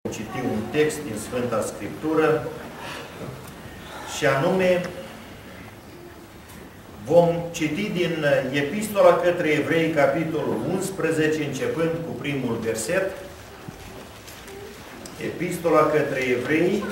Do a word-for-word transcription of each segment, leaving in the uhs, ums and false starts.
Citi un text din Sfânta Scriptură și anume vom citi din Epistola către Evrei, capitolul unsprezece, începând cu primul verset. Epistola către Evrei,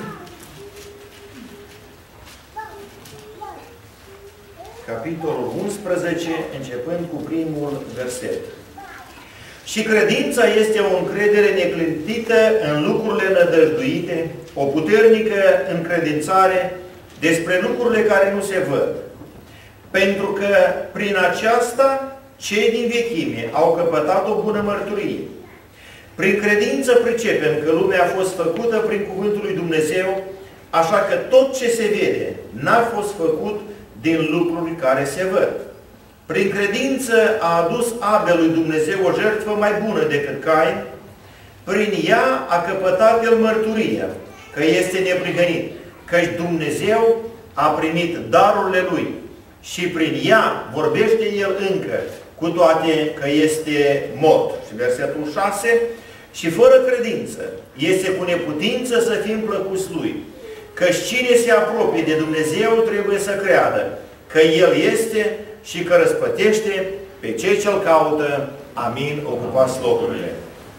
capitolul unsprezece, începând cu primul verset. Și credința este o încredere neclintită în lucrurile nădăjduite, o puternică încredințare despre lucrurile care nu se văd. Pentru că prin aceasta cei din vechime au căpătat o bună mărturie. Prin credință pricepem că lumea a fost făcută prin cuvântul lui Dumnezeu, așa că tot ce se vede n-a fost făcut din lucruri care se văd. Prin credință a adus Abel lui Dumnezeu o jertfă mai bună decât Cain, prin ea a căpătat el mărturia, că este neprihănit, căci Dumnezeu a primit darurile lui și prin ea vorbește el încă, cu toate că este mort. Și versetul șase, și fără credință este cu neputință să fim plăcuți lui, căci cine se apropie de Dumnezeu trebuie să creadă că El este și că răspătește pe cei ce-L caută. Amin. Ocupați locurile.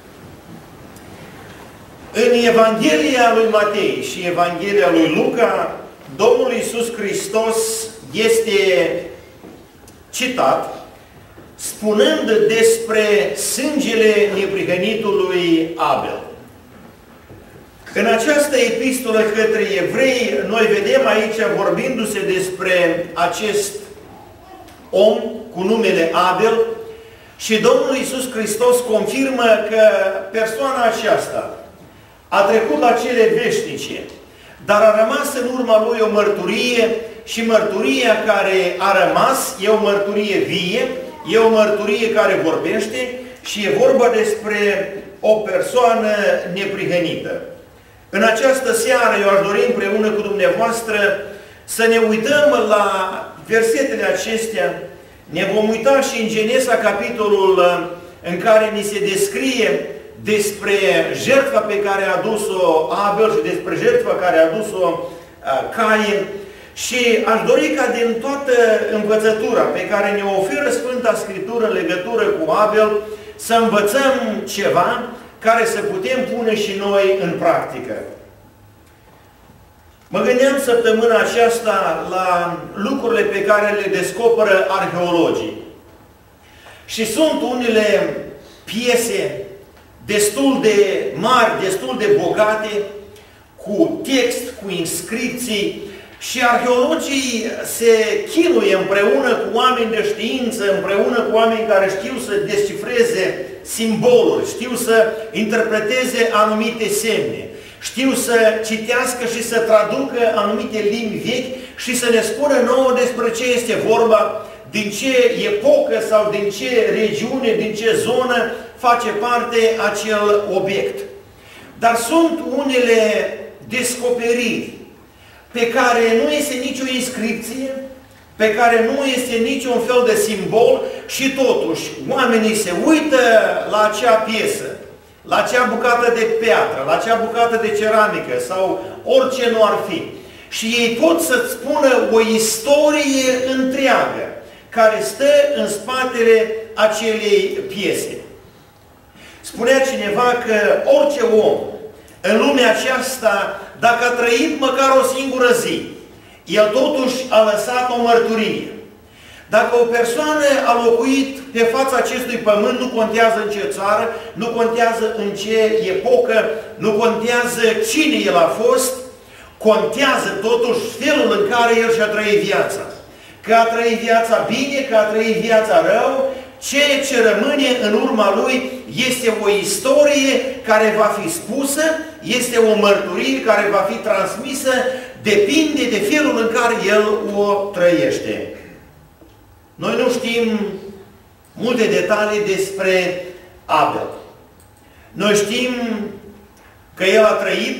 În Evanghelia lui Matei și Evanghelia lui Luca, Domnul Iisus Hristos este citat spunând despre sângele neprihănitului Abel. În această epistolă către evrei, noi vedem aici, vorbindu-se despre acest om cu numele Abel, și Domnul Iisus Hristos confirmă că persoana aceasta a trecut la cele veșnice, dar a rămas în urma lui o mărturie și mărturia care a rămas e o mărturie vie, e o mărturie care vorbește și e vorba despre o persoană neprihănită. În această seară eu aș dori împreună cu dumneavoastră să ne uităm la versetele acestea. Ne vom uita și în Genesa, capitolul în care ni se descrie despre jertfa pe care a adus-o Abel și despre jertfa care a adus-o Cain. Și aș dori ca din toată învățătura pe care ne oferă Sfânta Scriptură în legătură cu Abel să învățăm ceva care să putem pune și noi în practică. Mă gândeam săptămâna aceasta la lucrurile pe care le descoperă arheologii. Și sunt unele piese destul de mari, destul de bogate, cu text, cu inscripții, și arheologii se chinuie împreună cu oameni de știință, împreună cu oameni care știu să descifreze simboluri, știu să interpreteze anumite semne, știu să citească și să traducă anumite limbi vechi și să ne spună nouă despre ce este vorba, din ce epocă sau din ce regiune, din ce zonă face parte acel obiect. Dar sunt unele descoperiri pe care nu este nicio inscripție, pe care nu este niciun fel de simbol și totuși oamenii se uită la acea piesă, la acea bucată de piatră, la acea bucată de ceramică sau orice nu ar fi. Și ei pot să-ți spună o istorie întreagă care stă în spatele acelei piese. Spunea cineva că orice om în lumea aceasta, dacă a trăit măcar o singură zi, el totuși a lăsat o mărturie. Dacă o persoană a locuit pe fața acestui pământ, nu contează în ce țară, nu contează în ce epocă, nu contează cine el a fost, contează totuși felul în care el și-a trăit viața. Că a trăit viața bine, că a trăit viața rău, ceea ce rămâne în urma lui este o istorie care va fi spusă, este o mărturie care va fi transmisă, depinde de felul în care el o trăiește. Noi nu știm multe detalii despre Abel. Noi știm că el a trăit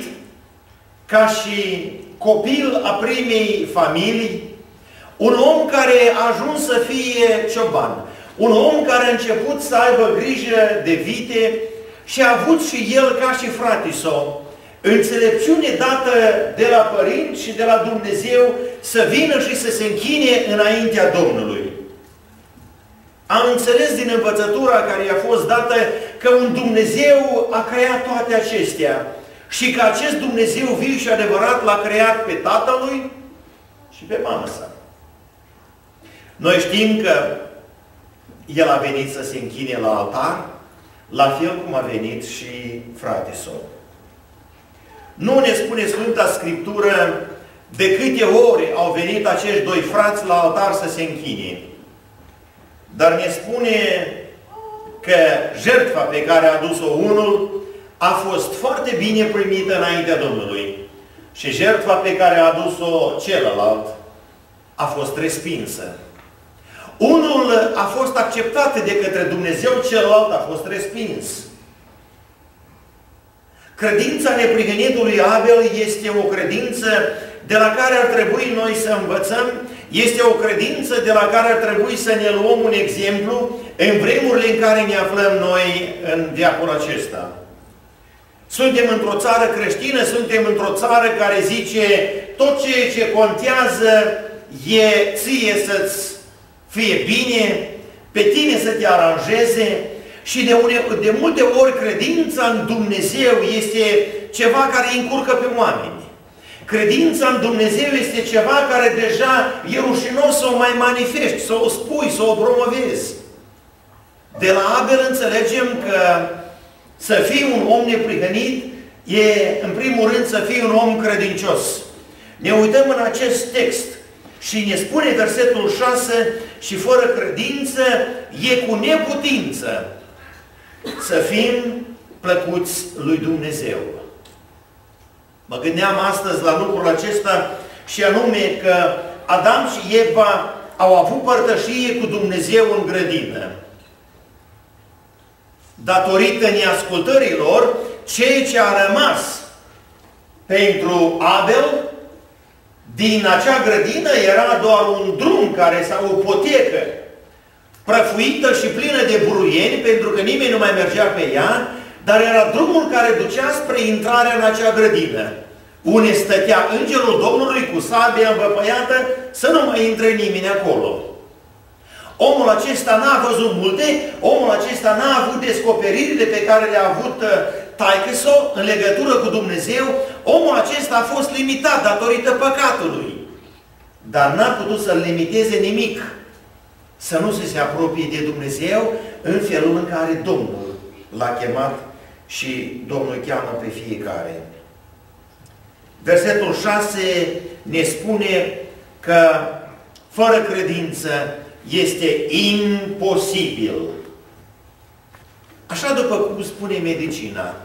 ca și copil a primei familii, un om care a ajuns să fie cioban, un om care a început să aibă grijă de vite și a avut și el, ca și fratele său, înțelepciune dată de la părinți și de la Dumnezeu să vină și să se închine înaintea Domnului. Am înțeles din învățătura care i-a fost dată că un Dumnezeu a creat toate acestea și că acest Dumnezeu viu și adevărat l-a creat pe tatălui și pe mama sa. Noi știm că el a venit să se închine la altar, la fel cum a venit și fratele său. Nu ne spune Sfânta Scriptură de câte ori au venit acești doi frați la altar să se închine. Dar ne spune că jertfa pe care a adus-o unul a fost foarte bine primită înaintea Domnului. Și jertfa pe care a adus-o celălalt a fost respinsă. Unul a fost acceptat de către Dumnezeu, celălalt a fost respins. Credința neprihănitului Abel este o credință de la care ar trebui noi să învățăm, este o credință de la care ar trebui să ne luăm un exemplu în vremurile în care ne aflăm noi în veacul acesta. Suntem într-o țară creștină, suntem într-o țară care zice tot ceea ce contează e ție să-ți fie bine, pe tine să te aranjeze și de, une, de multe ori credința în Dumnezeu este ceva care îi încurcă pe oameni. Credința în Dumnezeu este ceva care deja e rușinos să o mai manifesti, să o spui, să o promovezi. De la Abel înțelegem că să fii un om neprihănit e, în primul rând, să fii un om credincios. Ne uităm în acest text și ne spune versetul șase: și fără credință e cu neputință să fim plăcuți lui Dumnezeu. Mă gândeam astăzi la lucrul acesta și anume că Adam și Eva au avut părtășie cu Dumnezeu în grădină. Datorită neascultărilor, ceea ce a rămas pentru Abel din acea grădină era doar un drum care, sau o potecă prăfuită și plină de buruieni, pentru că nimeni nu mai mergea pe ea, dar era drumul care ducea spre intrarea în acea grădină, unde stătea îngerul Domnului cu sabia învăpăiată să nu mai intre nimeni acolo. Omul acesta n-a văzut multe, omul acesta n-a avut descoperirile pe care le-a avut taică-so în legătură cu Dumnezeu. Omul acesta a fost limitat datorită păcatului. Dar n-a putut să-l limiteze nimic, să nu se apropie de Dumnezeu în felul în care Domnul l-a chemat și Domnul cheamă pe fiecare. Versetul șase ne spune că fără credință este imposibil. Așa după cum spune medicina,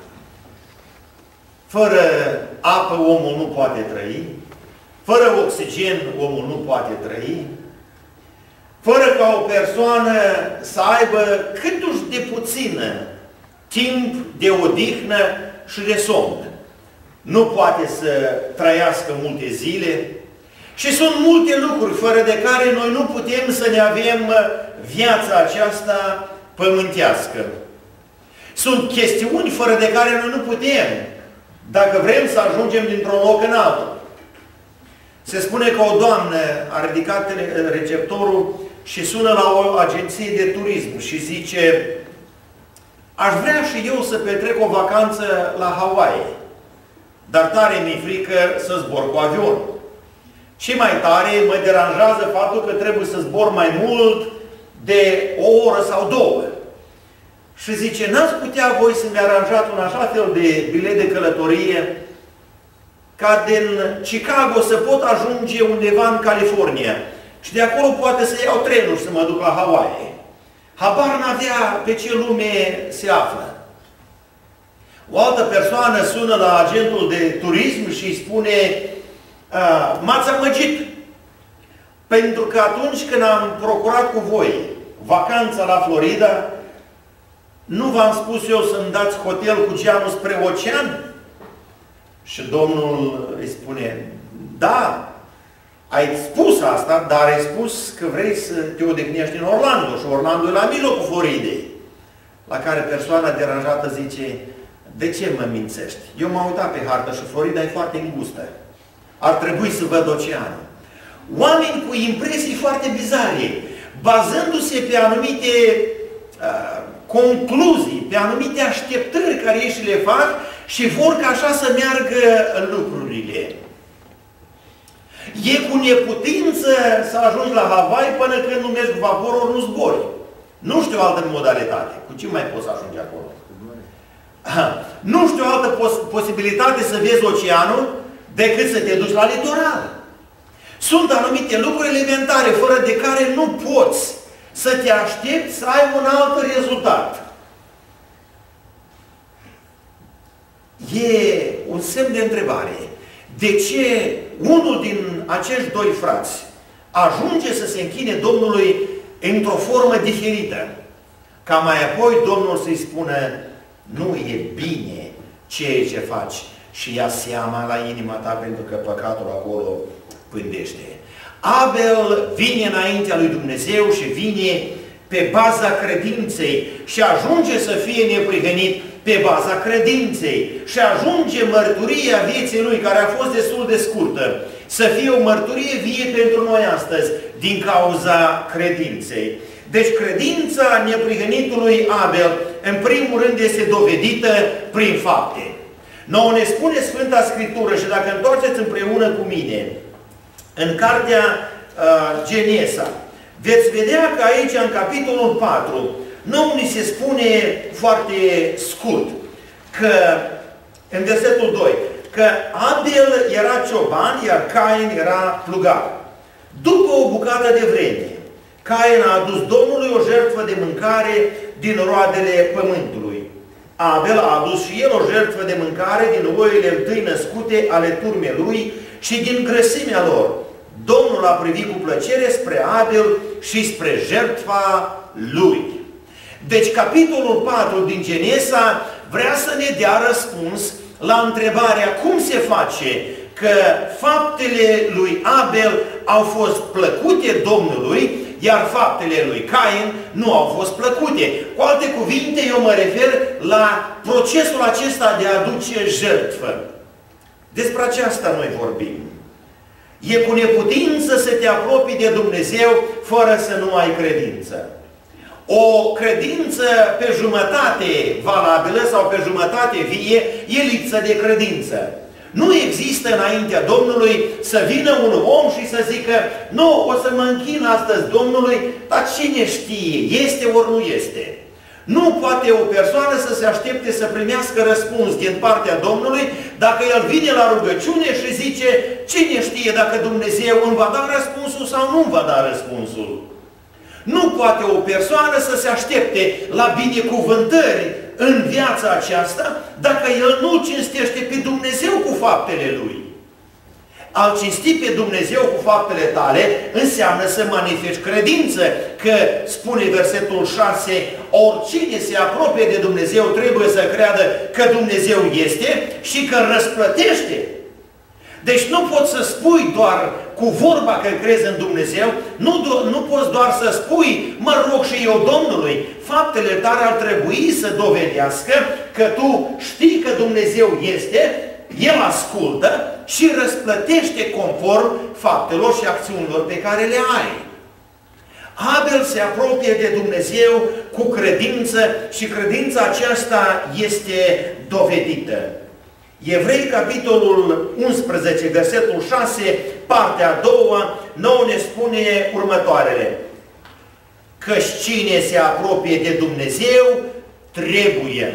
fără apă omul nu poate trăi, fără oxigen omul nu poate trăi, fără ca o persoană să aibă câtuși de puțină timp de odihnă și de somn. Nu poate să trăiască multe zile și sunt multe lucruri fără de care noi nu putem să ne avem viața aceasta pământească. Sunt chestiuni fără de care noi nu putem, dacă vrem să ajungem dintr-un loc în altul. Se spune că o doamnă a ridicat receptorul și sună la o agenție de turism și zice: aș vrea și eu să petrec o vacanță la Hawaii, dar tare mi-e frică să zbor cu avionul. Și mai tare mă deranjează faptul că trebuie să zbor mai mult de o oră sau două. Și zice: n-ați putea voi să-mi aranjați un așa fel de bilet de călătorie ca din Chicago să pot ajunge undeva în California și de acolo poate să iau trenul și să mă duc la Hawaii. Habar n-avea pe ce lume se află. O altă persoană sună la agentul de turism și îi spune: m-ați amăgit, pentru că atunci când am procurat cu voi vacanța la Florida, nu v-am spus eu să-mi dați hotel cu geamul spre ocean? Și Domnul îi spune: da, ai spus asta, dar ai spus că vrei să te odihnești în Orlando și Orlando e la mijlocul Floridei. la care persoana deranjată zice: de ce mă mințești? Eu m-am uitat pe hartă și Florida e foarte îngustă. Ar trebui să văd oceanul. Oameni cu impresii foarte bizare, bazându-se pe anumite uh, concluzii, pe anumite așteptări care ei și le fac și vor ca așa să meargă lucrurile. E cu neputință să ajungi la Hawaii până când nu mergi cu vaporul, ori nu zbori. Nu știu altă modalitate. Cu ce mai poți să ajungi acolo? Nu știu altă pos posibilitate să vezi oceanul decât să te duci la litoral. Sunt anumite lucruri elementare, fără de care nu poți să te aștepți să ai un alt rezultat. E un semn de întrebare. De ce unul din acești doi frați ajunge să se închine Domnului într-o formă diferită? Ca mai apoi Domnul să-i spună: nu e bine ceea ce faci și ia seama la inima ta, pentru că păcatul acolo pândește. Abel vine înaintea lui Dumnezeu și vine pe baza credinței și ajunge să fie neprihănit pe baza credinței și ajunge mărturia vieții lui, care a fost destul de scurtă, să fie o mărturie vie pentru noi astăzi din cauza credinței. Deci credința neprihănitului Abel, în primul rând, este dovedită prin fapte. Nouă ne spune Sfânta Scriptură, și dacă întoarceți împreună cu mine în cartea uh, Genesa, veți vedea că aici, în capitolul patru, nouă ni se spune foarte scurt, că, în versetul doi, că Abel era cioban, iar Cain era plugar. După o bucată de vreme, Cain a adus Domnului o jertfă de mâncare din roadele pământului. Abel a adus și el o jertfă de mâncare din oile întâi născute ale turmei lui și din grăsimea lor. Domnul a privit cu plăcere spre Abel și spre jertfa lui. Deci capitolul patru din Genesa vrea să ne dea răspuns la întrebarea cum se face că faptele lui Abel au fost plăcute Domnului, iar faptele lui Cain nu au fost plăcute. Cu alte cuvinte, eu mă refer la procesul acesta de a aduce jertfă. Despre aceasta noi vorbim. E cu neputință să te apropii de Dumnezeu fără să nu ai credință. O credință pe jumătate valabilă sau pe jumătate vie e lipsă de credință. Nu există înaintea Domnului să vină un om și să zică: nu, o să mă închin astăzi Domnului, dar cine știe, este ori nu este. Nu poate o persoană să se aștepte să primească răspuns din partea Domnului dacă el vine la rugăciune și zice: cine știe dacă Dumnezeu îmi va da răspunsul sau nu îmi va da răspunsul. Nu poate o persoană să se aștepte la binecuvântări în viața aceasta dacă el nu cinstește pe Dumnezeu cu faptele lui. Al cinsti pe Dumnezeu cu faptele tale înseamnă să manifesti credință, că spune versetul șase, oricine se apropie de Dumnezeu trebuie să creadă că Dumnezeu este și că răsplătește. Deci nu poți să spui doar cu vorba că crezi în Dumnezeu, nu, nu poți doar să spui: mă rog și eu Domnului. Faptele tale ar trebui să dovedească că tu știi că Dumnezeu este, El ascultă și răsplătește conform faptelor și acțiunilor pe care le ai. Abel se apropie de Dumnezeu cu credință și credința aceasta este dovedită. Evrei, capitolul unsprezece, versetul șase, partea a doua, nouă ne spune următoarele: căci cine se apropie de Dumnezeu trebuie.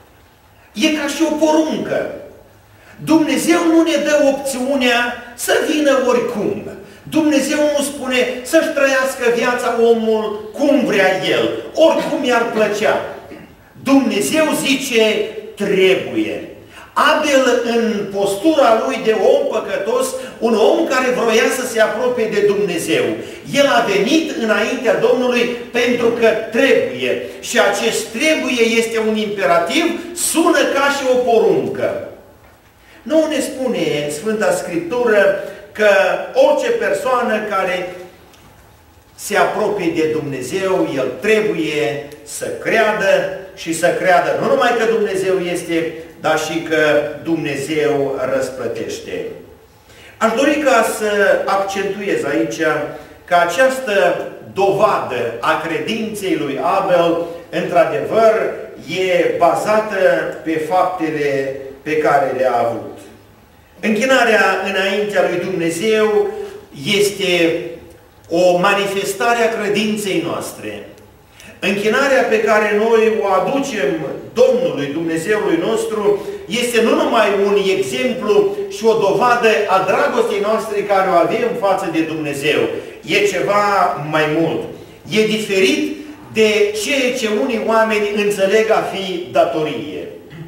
E ca și o poruncă. Dumnezeu nu ne dă opțiunea să vină oricum. Dumnezeu nu spune să-și trăiască viața omul cum vrea el, oricum i-ar plăcea. Dumnezeu zice: trebuie. Abel, în postura lui de om păcătos, un om care vroia să se apropie de Dumnezeu, el a venit înaintea Domnului pentru că trebuie. Și acest trebuie este un imperativ, sună ca și o poruncă. Nu ne spune Sfânta Scriptură că orice persoană care se apropie de Dumnezeu, el trebuie să creadă și să creadă nu numai că Dumnezeu este, dar și că Dumnezeu răsplătește. Aș dori ca să accentuez aici că această dovadă a credinței lui Abel, într-adevăr, e bazată pe faptele pe care le-a avut. Închinarea înaintea lui Dumnezeu este o manifestare a credinței noastre. Închinarea pe care noi o aducem Domnului, Dumnezeului nostru, este nu numai un exemplu și o dovadă a dragostei noastre care o avem față de Dumnezeu. E ceva mai mult. E diferit de ceea ce unii oameni înțeleg a fi datorie.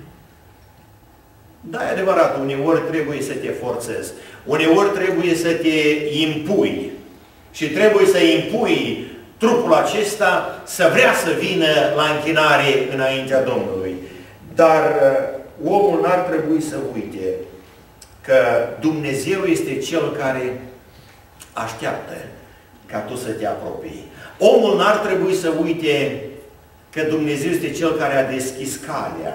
Da, e adevărat, uneori trebuie să te forțezi. Uneori trebuie să te impui. Și trebuie să impui trupul acesta să vrea să vină la închinare înaintea Domnului. Dar omul n-ar trebui să uite că Dumnezeu este Cel care așteaptă ca tu să te apropii. Omul n-ar trebui să uite că Dumnezeu este Cel care a deschis calea.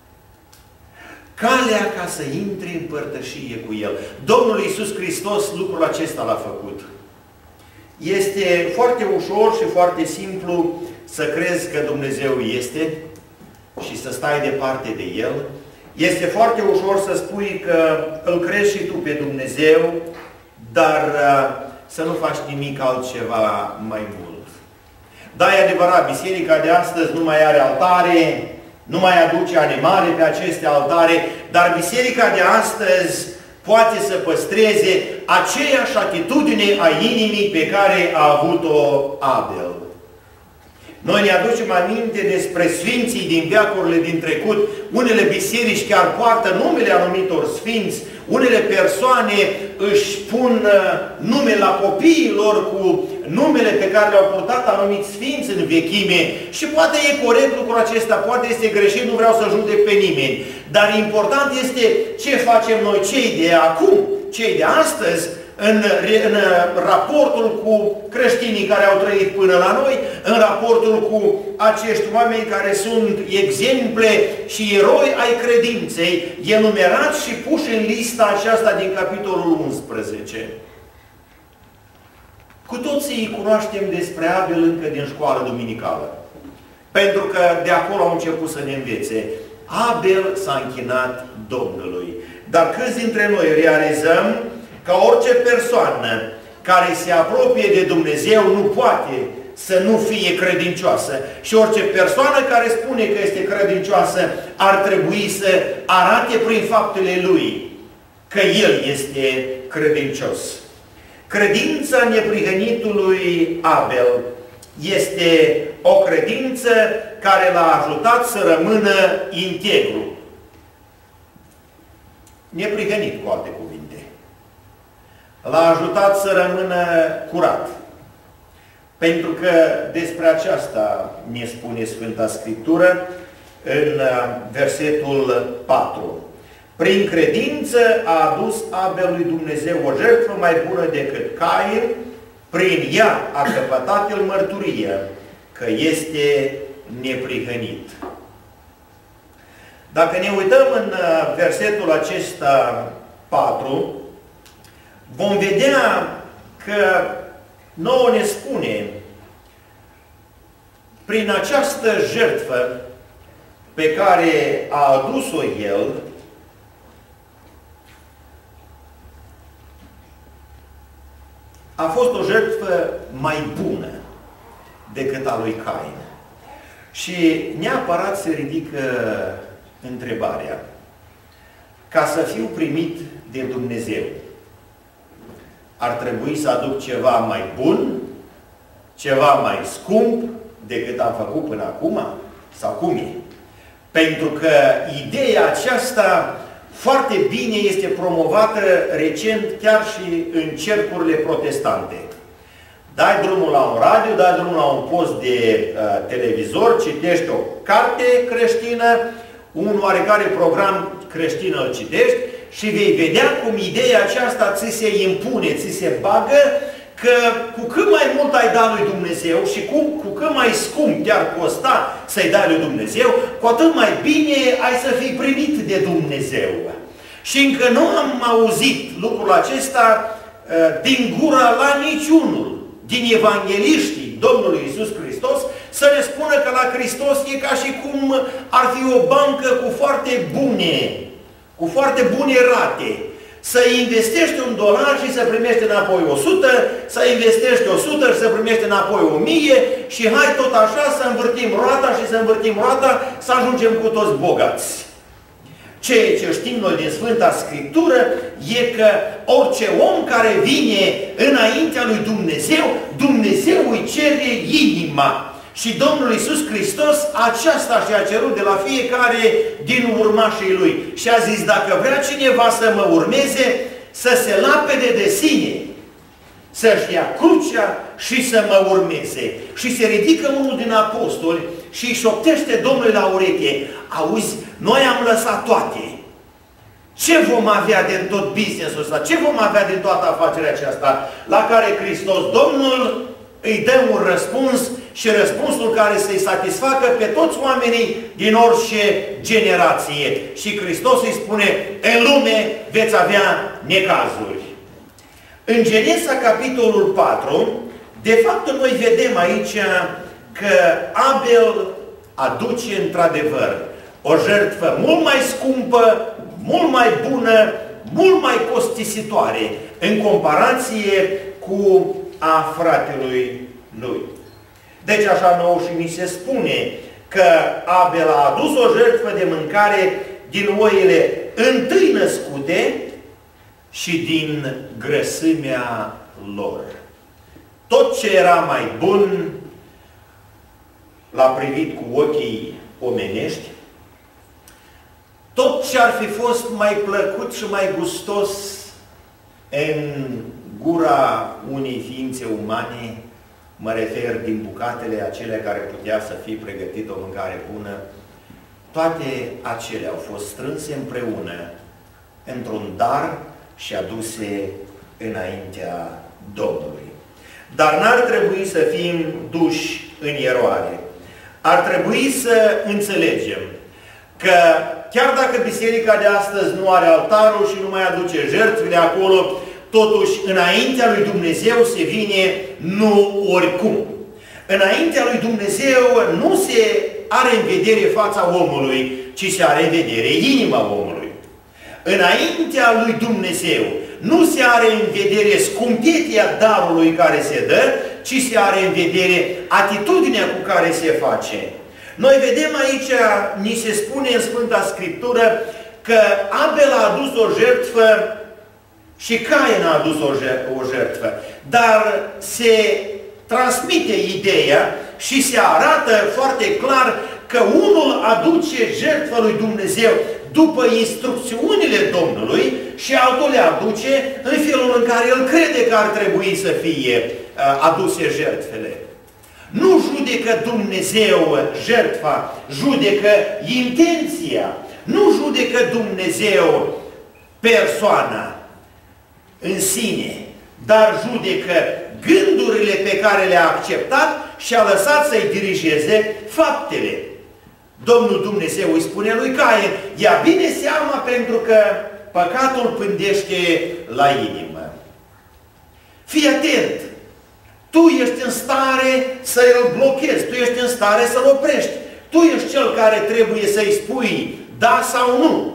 Calea ca să intri în părtășie cu El. Domnul Iisus Hristos lucrul acesta l-a făcut. Este foarte ușor și foarte simplu să crezi că Dumnezeu este și să stai departe de El. Este foarte ușor să spui că îl crezi și tu pe Dumnezeu, dar să nu faci nimic altceva mai mult. Da, e adevărat, biserica de astăzi nu mai are altare, nu mai aduce animale pe aceste altare, dar biserica de astăzi poate să păstreze aceeași atitudine a inimii pe care a avut-o Abel. Noi ne aducem aminte despre sfinții din veacurile din trecut. Unele biserici chiar poartă numele anumitor sfinți. Unele persoane își pun nume la copiilor cu numele pe care le-au purtat anumiți sfinți în vechime. Și poate e corect lucrul acesta, poate este greșit, nu vreau să judec pe nimeni. Dar important este ce facem noi, cei de acum, cei de astăzi, În, în raportul cu creștinii care au trăit până la noi, în raportul cu acești oameni care sunt exemple și eroi ai credinței, enumerați și puși în lista aceasta din capitolul unsprezece. Cu toții cunoaștem despre Abel încă din școală duminicală, pentru că de acolo au început să ne învețe. Abel s-a închinat Domnului. Dar câți dintre noi realizăm că orice persoană care se apropie de Dumnezeu nu poate să nu fie credincioasă. Și orice persoană care spune că este credincioasă ar trebui să arate prin faptele lui că el este credincios. Credința neprihănitului Abel este o credință care l-a ajutat să rămână integru. Neprihănit, cu alte cuvinte. L-a ajutat să rămână curat. Pentru că despre aceasta ne spune Sfânta Scriptură în versetul patru. Prin credință a adus Abel lui Dumnezeu o jertfă mai bună decât Cain, prin ea a căpătat el mărturie că este neprihănit. Dacă ne uităm în versetul acesta patru, vom vedea că nouă ne spune, prin această jertfă pe care a adus-o el, a fost o jertfă mai bună decât a lui Cain. Și neapărat se ridică întrebarea, ca să fiu primit de Dumnezeu, ar trebui să aduc ceva mai bun, ceva mai scump decât am făcut până acum? Sau cum e? Pentru că ideea aceasta foarte bine este promovată recent chiar și în cercurile protestante. Dai drumul la un radio, dai drumul la un post de uh, televizor, citești o carte creștină, un oarecare program creștin îl citești și vei vedea cum ideea aceasta ți se impune, ți se bagă că cu cât mai mult ai dat lui Dumnezeu și cu, cu cât mai scump te-ar costa să-i dai lui Dumnezeu, cu atât mai bine ai să fii primit de Dumnezeu. Și încă nu am auzit lucrul acesta din gura la niciunul din evangeliștii Domnului Iisus Hristos să ne spună că la Hristos e ca și cum ar fi o bancă cu foarte bune, cu foarte bune rate. Să investești un dolar și să primești înapoi o sută, să investești o sută și să primești înapoi o mie și hai tot așa să învârtim roata și să învârtim roata să ajungem cu toți bogați. Ceea ce știm noi din Sfânta Scriptură e că orice om care vine înaintea lui Dumnezeu, Dumnezeu îi cere inima. Și Domnul Iisus Hristos aceasta și-a cerut de la fiecare din urmașii Lui. Și a zis, dacă vrea cineva să mă urmeze, să se lapede de sine, să-și ia crucea și să mă urmeze. Și se ridică unul din apostoli și îi șoptește Domnului la ureche, auzi, noi am lăsat toate. Ce vom avea din tot business-ul ăsta? Ce vom avea din toată afacerea aceasta? La care Hristos, Domnul, îi dă un răspuns și răspunsul care să-i satisfacă pe toți oamenii din orice generație. Și Hristos îi spune, în lume veți avea necazuri. În Genesa, capitolul patru, de fapt noi vedem aici că Abel aduce într-adevăr o jertfă mult mai scumpă, mult mai bună, mult mai costisitoare în comparație cu a fratelui lui. Deci așa nou și mi se spune că Abel a adus o jertfă de mâncare din oile întâi născute și din grăsimea lor. Tot ce era mai bun l-a privit cu ochii omenești, tot ce ar fi fost mai plăcut și mai gustos în gura unei ființe umane, mă refer din bucatele acelea care putea să fie pregătit o mâncare bună, toate acelea au fost strânse împreună într-un dar și aduse înaintea Domnului. Dar n-ar trebui să fim duși în eroare. Ar trebui să înțelegem că chiar dacă biserica de astăzi nu are altarul și nu mai aduce jertfele acolo, totuși înaintea lui Dumnezeu se vine nu oricum. Înaintea lui Dumnezeu nu se are în vedere fața omului, ci se are în vedere inima omului. Înaintea lui Dumnezeu nu se are în vedere scumpetia darului care se dă, ci se are în vedere atitudinea cu care se face. Noi vedem aici, ni se spune în Sfânta Scriptură, că Abel a adus o jertfă și Cain a adus o jertfă. Dar se transmite ideea și se arată foarte clar că unul aduce jertfă lui Dumnezeu după instrucțiunile Domnului și altul le aduce în felul în care el crede că ar trebui să fie aduse jertfele. Nu judecă Dumnezeu jertfa, judecă intenția. Nu judecă Dumnezeu persoana în sine, dar judecă gândurile pe care le-a acceptat și a lăsat să-i dirigeze faptele. Domnul Dumnezeu îi spune lui Cain, ia bine seama pentru că păcatul pândește la inimă. Fii atent! Tu ești în stare să îl blochezi, tu ești în stare să-l oprești. Tu ești cel care trebuie să-i spui da sau nu.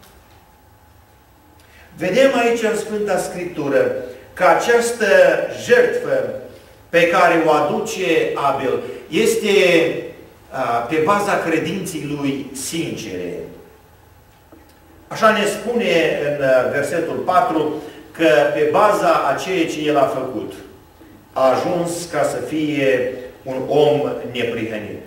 Vedem aici în Sfânta Scriptură că această jertfă pe care o aduce Abel este pe baza credinței lui sincere. Așa ne spune în versetul patru că pe baza a ceea ce el a făcut a ajuns ca să fie un om neprihănit.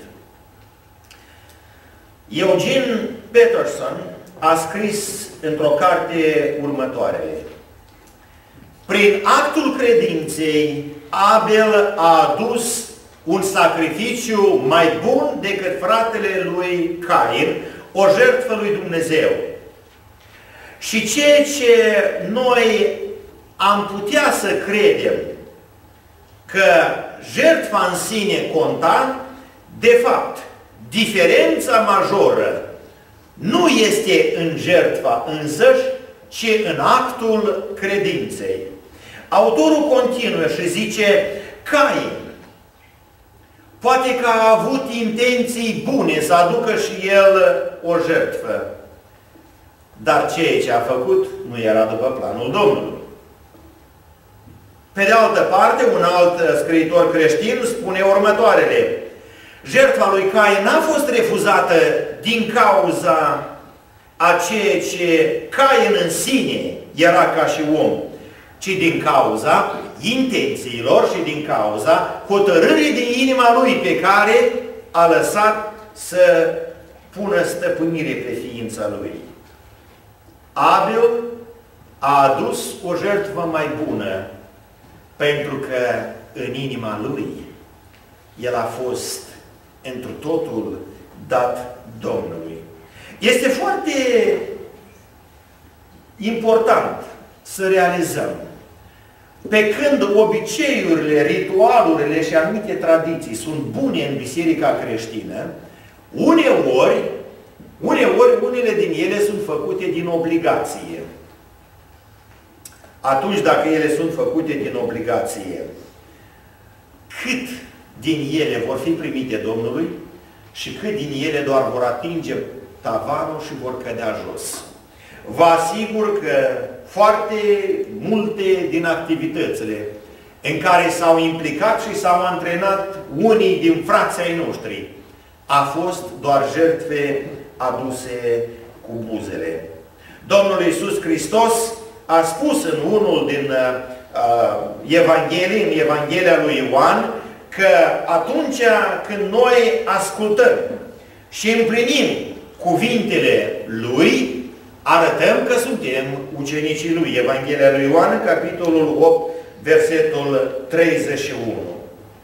Eugene Peterson a scris într-o carte următoarele. Prin actul credinței, Abel a adus un sacrificiu mai bun decât fratele lui Cain, o jertfă lui Dumnezeu. Și ceea ce noi am putea să credem că jertfa în sine conta, de fapt, diferența majoră nu este în jertfa însăși, ci în actul credinței. Autorul continuă și zice, Cain, poate că a avut intenții bune să aducă și el o jertfă, dar ceea ce a făcut nu era după planul Domnului. Pe de altă parte, un alt scriitor creștin spune următoarele. Jertfa lui Cain n-a fost refuzată din cauza a ceea ce Cain în sine era ca și om, ci din cauza intențiilor și din cauza hotărârii din inima lui pe care a lăsat să pună stăpânire pe ființa lui. Abel a adus o jertfă mai bună, pentru că în inima lui el a fost întru totul dat Domnului. Este foarte important să realizăm, pe când obiceiurile, ritualurile și anumite tradiții sunt bune în biserica creștină, uneori, uneori unele din ele sunt făcute din obligație. Atunci, dacă ele sunt făcute din obligație, cât din ele vor fi primite Domnului și cât din ele doar vor atinge tavanul și vor cădea jos. Vă asigur că foarte multe din activitățile în care s-au implicat și s-au antrenat unii din frații ai noștri a fost doar jertfe aduse cu buzele. Domnul Iisus Hristos a spus în unul din uh, Evanghelii, în Evanghelia lui Ioan, că atunci când noi ascultăm și împlinim cuvintele Lui, arătăm că suntem ucenicii Lui. Evanghelia lui Ioan, capitolul opt, versetul treizeci și unu.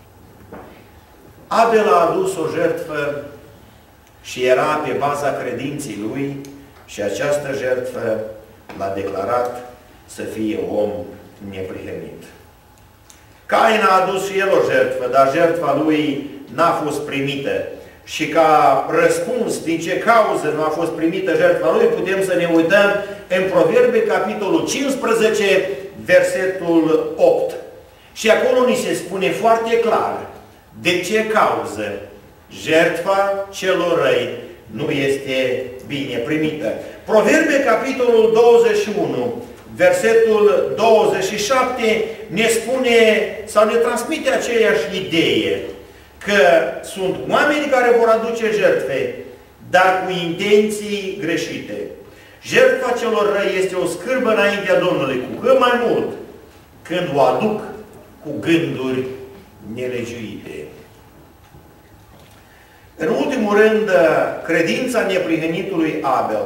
Abel a adus o jertfă și era pe baza credinței lui și această jertfă l-a declarat să fie om neprihănit. Cain a adus și el o jertfă, dar jertfa lui n-a fost primită. Și ca răspuns din ce cauză nu a fost primită jertfa lui, putem să ne uităm în Proverbe, capitolul cincisprezece, versetul opt. Și acolo ni se spune foarte clar de ce cauză jertfa celor răi nu este bine primită. Proverbe, capitolul douăzeci și unu, versetul douăzeci și șapte, ne spune sau ne transmite aceeași idee, că sunt oameni care vor aduce jertfe, dar cu intenții greșite. Jertfa celor răi este o scârbă înaintea Domnului, cu cât mai mult când o aduc cu gânduri nelegiuite. În ultimul rând, credința neprihănitului Abel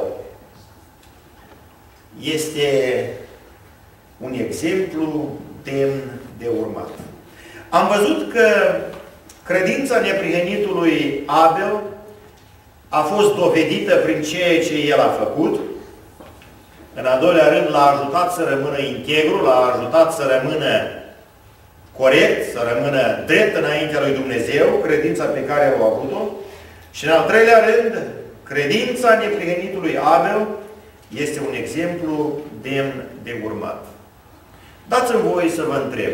este un exemplu demn de urmat. Am văzut că credința neprihănitului Abel a fost dovedită prin ceea ce el a făcut. În al doilea rând, l-a ajutat să rămână integru, l-a ajutat să rămână corect, să rămână drept înaintea lui Dumnezeu, credința pe care au avut-o. Și în al treilea rând, credința neprihănitului Abel este un exemplu demn de urmat. Dați-mi voie să vă întreb.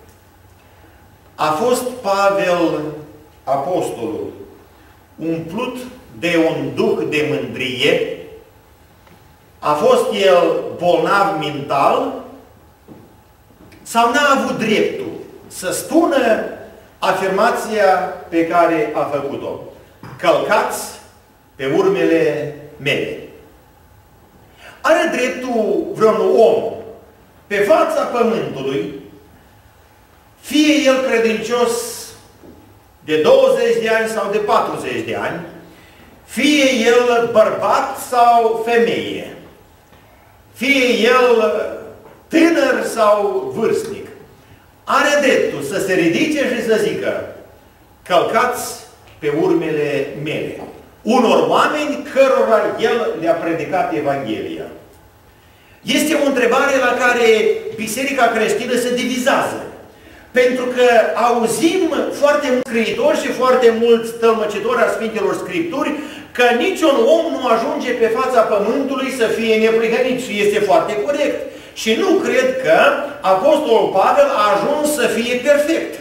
A fost Pavel, apostolul, umplut de un duh de mândrie? A fost el bolnav mental? Sau n-a avut dreptul să spună afirmația pe care a făcut-o? Călcați pe urmele mele. Are dreptul vreun om pe fața pământului, fie el credincios de douăzeci de ani sau de patruzeci de ani, fie el bărbat sau femeie, fie el tânăr sau vârstnic, are dreptul să se ridice și să zică: călcați pe urmele mele, unor oameni cărora el le-a predicat Evanghelia. Este o întrebare la care biserica creștină se divizează. Pentru că auzim foarte mulți scriitori și foarte mulți tălmăcitori a Sfintelor Scripturi că niciun om nu ajunge pe fața pământului să fie neprihănit și este foarte corect. Și nu cred că Apostolul Pavel a ajuns să fie perfect.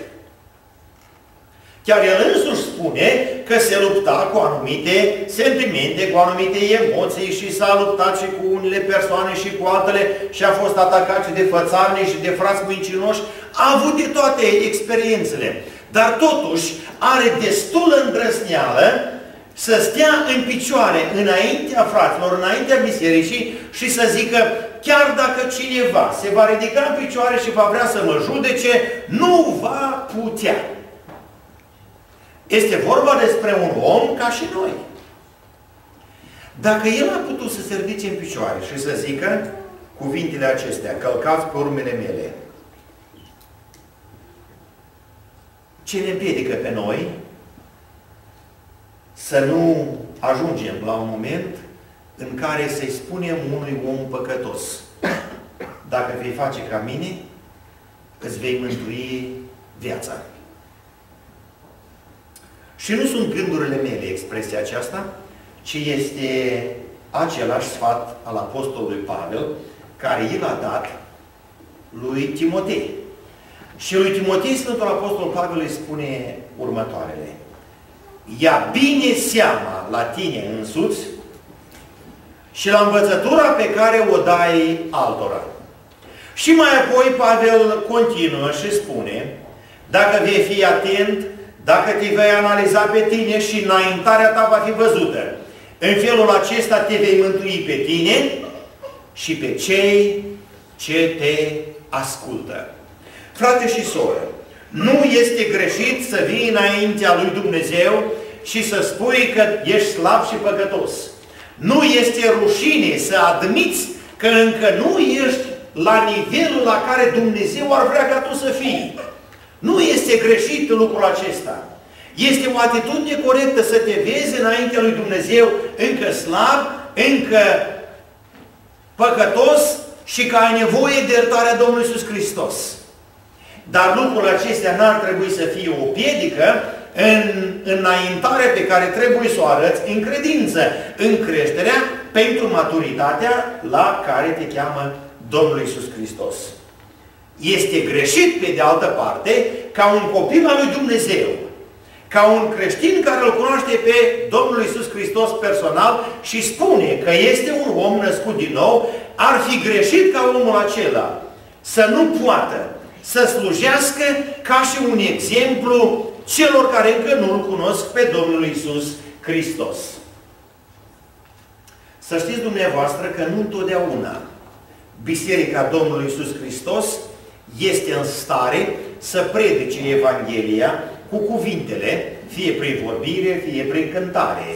Chiar el însuși spune că se lupta cu anumite sentimente, cu anumite emoții și s-a luptat și cu unele persoane și cu altele și a fost atacat și de fățarni și de frați mincinoși. A avut de toate experiențele. Dar totuși are destulă îndrăzneală să stea în picioare înaintea fraților, înaintea bisericii și să zică, chiar dacă cineva se va ridica în picioare și va vrea să mă judece, nu va putea. Este vorba despre un om ca și noi. Dacă el a putut să se ridice în picioare și să zică cuvintele acestea, călcați pe urmele mele, ce ne împiedică pe noi să nu ajungem la un moment în care să-i spunem unui om păcătos, dacă vei face ca mine, îți vei mântui viața. Și nu sunt gândurile mele expresia aceasta, ci este același sfat al Apostolului Pavel, care i l-a dat lui Timotei. Și lui Timotei, Sfântul Apostol Pavel îi spune următoarele. Ia bine seama la tine însuți și la învățătura pe care o dai altora. Și mai apoi Pavel continuă și spune, dacă vei fi atent, dacă te vei analiza pe tine și înaintarea ta va fi văzută, în felul acesta te vei mântui pe tine și pe cei ce te ascultă. Frate și soră, nu este greșit să vii înaintea lui Dumnezeu și să spui că ești slab și păcătos. Nu este rușine să admiți că încă nu ești la nivelul la care Dumnezeu ar vrea ca tu să fii. Nu este greșit lucrul acesta. Este o atitudine corectă să te vezi înaintea lui Dumnezeu încă slab, încă păcătos și că ai nevoie de iertarea Domnului Iisus Hristos. Dar lucrul acestea n-ar trebui să fie o piedică în înaintarea pe care trebuie să o arăți în credință, în creșterea pentru maturitatea la care te cheamă Domnul Iisus Hristos. Este greșit, pe de altă parte, ca un copil al lui Dumnezeu, ca un creștin care îl cunoaște pe Domnul Iisus Hristos personal și spune că este un om născut din nou, ar fi greșit ca omul acela să nu poată să slujească ca și un exemplu celor care încă nu-L cunosc pe Domnul Iisus Hristos. Să știți dumneavoastră că nu întotdeauna Biserica Domnului Iisus Hristos este în stare să predice Evanghelia cu cuvintele, fie prin vorbire, fie prin cântare.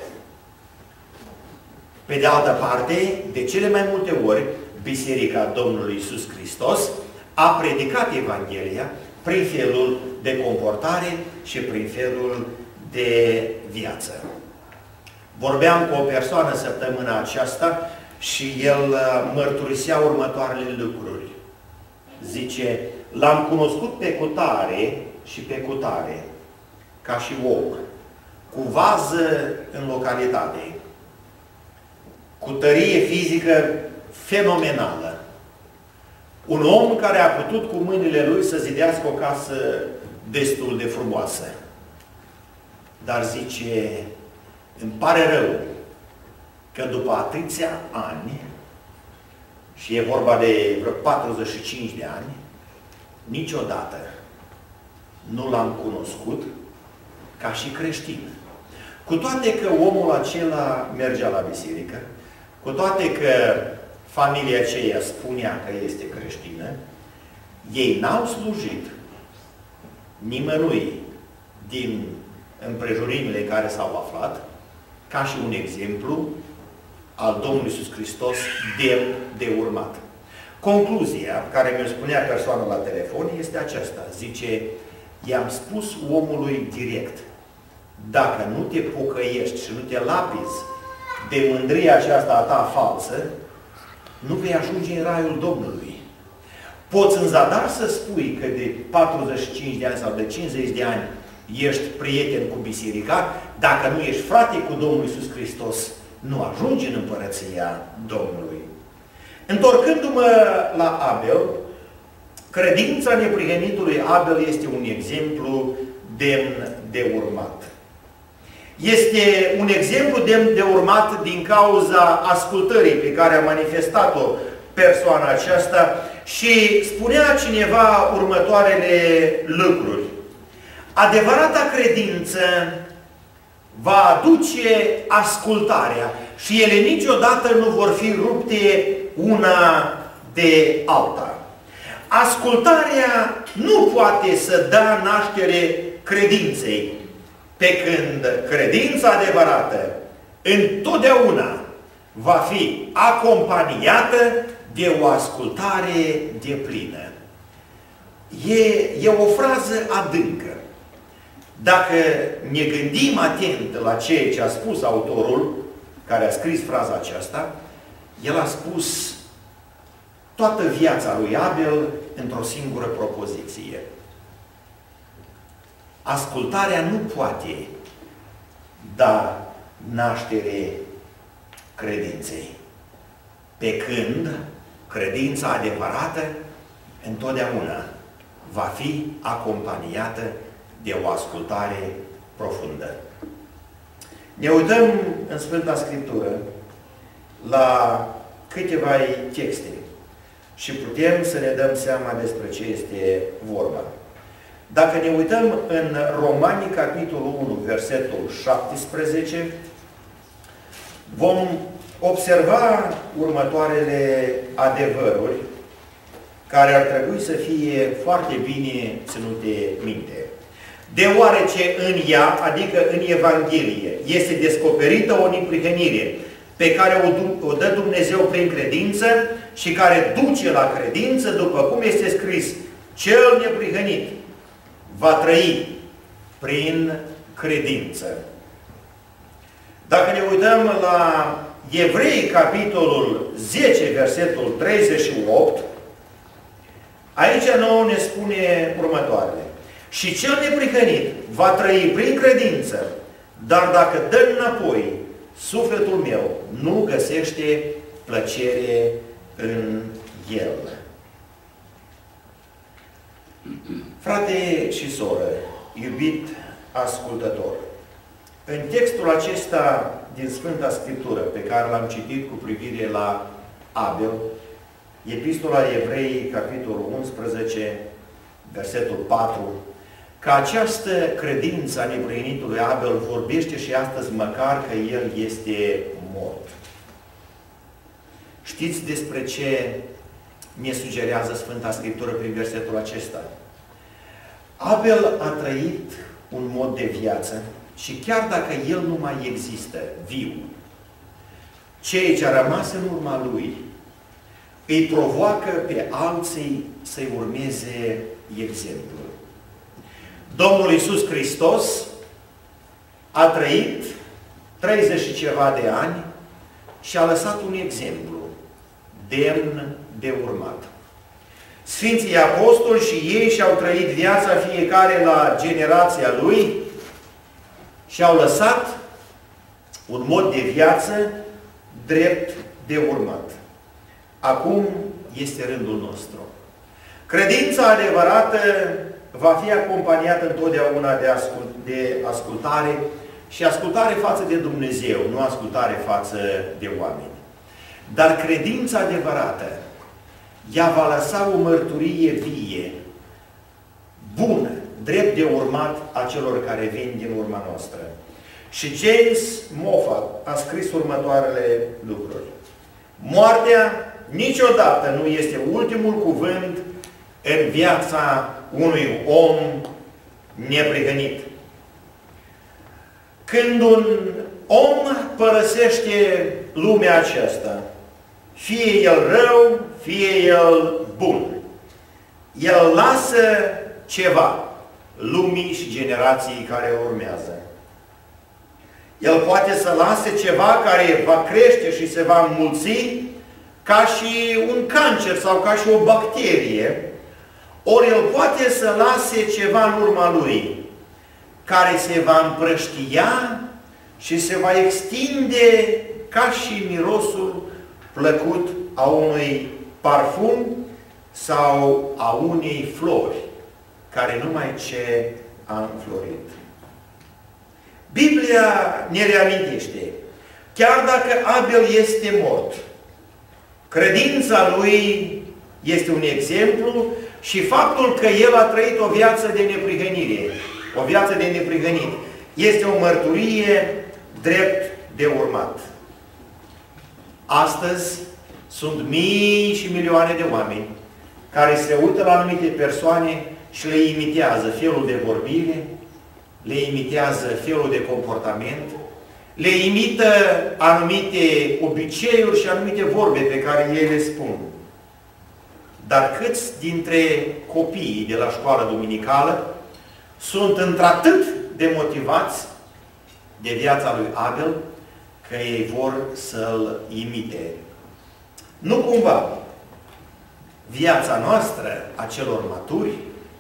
Pe de altă parte, de cele mai multe ori, Biserica Domnului Iisus Hristos a predicat Evanghelia prin felul de comportare și prin felul de viață. Vorbeam cu o persoană săptămâna aceasta și el mărturisea următoarele lucruri. Zice, l-am cunoscut pe cutare și pe cutare, ca și om, cu vază în localitate, cu tărie fizică fenomenală. Un om care a putut cu mâinile lui să zidească o casă destul de frumoasă. Dar zice, îmi pare rău că după atâția ani, și e vorba de vreo patruzeci și cinci de ani, niciodată nu l-am cunoscut ca și creștin. Cu toate că omul acela mergea la biserică, cu toate că familia aceea spunea că este creștină, ei n-au slujit nimănui din împrejurimile care s-au aflat ca și un exemplu al Domnului Iisus Hristos demn de urmat. Concluzia care mi-o spunea persoana la telefon este aceasta. Zice, i-am spus omului direct, dacă nu te pocăiești și nu te lapizi de mândria aceasta a ta falsă, nu vei ajunge în raiul Domnului. Poți în zadar să spui că de patruzeci și cinci de ani sau de cincizeci de ani ești prieten cu biserica, dacă nu ești frate cu Domnul Iisus Hristos, nu ajungi în împărăția Domnului. Întorcându-mă la Abel, credința neprihănitului Abel este un exemplu demn de urmat. Este un exemplu demn de urmat din cauza ascultării pe care a manifestat-o persoana aceasta și spunea cineva următoarele lucruri. Adevărata credință va aduce ascultarea și ele niciodată nu vor fi rupte una de alta. Ascultarea nu poate să dea naștere credinței, pe când credința adevărată întotdeauna va fi acompaniată de o ascultare deplină. E, e o frază adâncă. Dacă ne gândim atent la ceea ce a spus autorul care a scris fraza aceasta, el a spus toată viața lui Abel într-o singură propoziție. Ascultarea nu poate da naștere credinței, pe când credința adevărată întotdeauna va fi acompaniată de o ascultare profundă. Ne uităm în Sfânta Scriptură la câteva texte și putem să ne dăm seama despre ce este vorba. Dacă ne uităm în Romani, capitolul unu, versetul șaptesprezece, vom observa următoarele adevăruri care ar trebui să fie foarte bine ținute minte. Deoarece în ea, adică în Evanghelie, este descoperită o neprihănire pe care o, o dă Dumnezeu prin credință și care duce la credință, după cum este scris, cel neprihănit va trăi prin credință. Dacă ne uităm la Evrei, capitolul zece, versetul treizeci și opt, aici nouă ne spune următoarele. Și cel neprihănit va trăi prin credință, dar dacă dă înapoi, sufletul meu nu găsește plăcere în el. Frate și soră, iubit ascultător, în textul acesta din Sfânta Scriptură, pe care l-am citit cu privire la Abel, Epistola Evrei, capitolul unsprezece, versetul patru, că această credință a neprihănitului Abel vorbește și astăzi măcar că el este mort. Știți despre ce ne sugerează Sfânta Scriptură prin versetul acesta? Abel a trăit un mod de viață și chiar dacă el nu mai există viu, ceea ce a rămas în urma lui îi provoacă pe alții să-i urmeze exemplul. Domnul Iisus Hristos a trăit treizeci și ceva de ani și a lăsat un exemplu demn de urmat. Sfinții apostoli și ei și-au trăit viața fiecare la generația lui și au lăsat un mod de viață drept de urmat. Acum este rândul nostru. Credința adevărată va fi acompaniată întotdeauna de, ascult, de ascultare și ascultare față de Dumnezeu, nu ascultare față de oameni. Dar credința adevărată, ea va lăsa o mărturie vie, bună, drept de urmat a celor care vin din urma noastră. Și James Moffat a scris următoarele lucruri. Moartea niciodată nu este ultimul cuvânt în viața unui om neprihănit. Când un om părăsește lumea aceasta, fie el rău, fie el bun, el lasă ceva lumii și generației care urmează. El poate să lase ceva care va crește și se va înmulți ca și un cancer sau ca și o bacterie, ori el poate să lase ceva în urma lui, care se va împrăștia și se va extinde ca și mirosul plăcut a unui parfum sau a unei flori, care numai ce a înflorit. Biblia ne reamintește, chiar dacă Abel este mort, credința lui este un exemplu și faptul că el a trăit o viață de neprihănire, o viață de neprihănit, este o mărturie drept de urmat. Astăzi sunt mii și milioane de oameni care se uită la anumite persoane și le imitează felul de vorbire, le imitează felul de comportament, le imită anumite obiceiuri și anumite vorbe pe care ei le spun. Dar câți dintre copiii de la școală duminicală sunt într-atât de motivați de viața lui Abel că ei vor să-l imite? Nu cumva viața noastră a celor maturi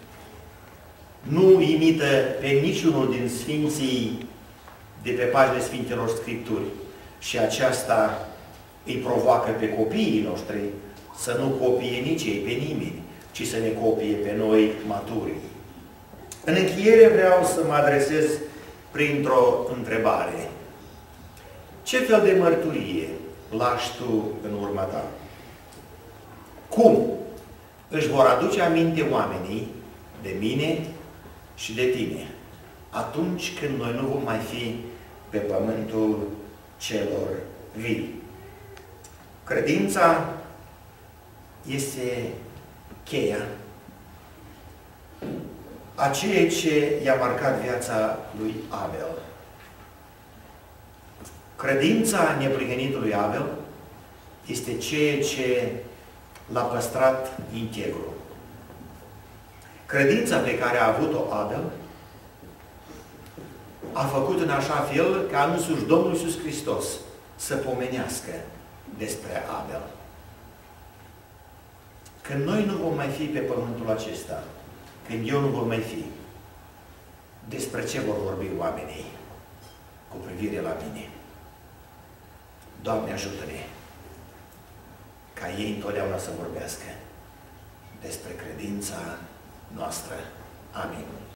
nu imită pe niciunul din Sfinții de pe paginile Sfintelor Scripturi și aceasta îi provoacă pe copiii noștri să nu copie nici ei pe nimeni, ci să ne copie pe noi maturi. În încheiere vreau să mă adresez printr-o întrebare. Ce fel de mărturie lași tu în urma ta? Cum își vor aduce aminte oamenii de mine și de tine atunci când noi nu vom mai fi pe pământul celor vii? Credința este cheia a ceea ce i-a marcat viața lui Abel. Credința neprihănitului Abel este ceea ce l-a păstrat integru. Credința pe care a avut-o Abel a făcut în așa fel ca însuși Domnul Iisus Hristos să pomenească despre Abel. Când noi nu vom mai fi pe pământul acesta, când eu nu voi mai fi, despre ce vor vorbi oamenii cu privire la mine? Doamne, ajută-ne ca ei întotdeauna să vorbească despre credința noastră. Amin.